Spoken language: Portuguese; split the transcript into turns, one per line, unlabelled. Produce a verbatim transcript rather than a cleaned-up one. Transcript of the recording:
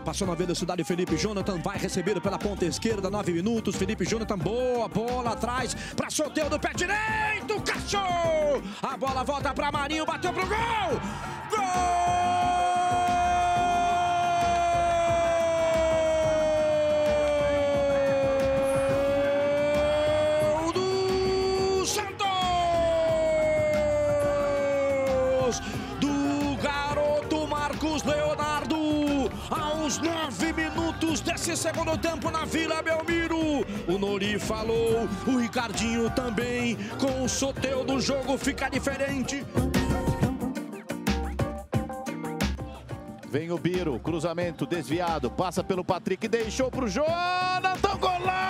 Passou na velocidade, Felipe Jonathan vai receber pela ponta esquerda, nove minutos. Felipe Jonathan, boa bola atrás para sorteio do pé direito. Cachou! A bola volta para Marinho, bateu pro gol! Gol do Santos! Do garoto Marcos Leonardo, aos nove minutos desse segundo tempo na Vila Belmiro. O Nori falou, o Ricardinho também, com o sorteio do jogo fica diferente.
Vem o Biro, cruzamento desviado, passa pelo Patrick, deixou pro Jonathan, golaço!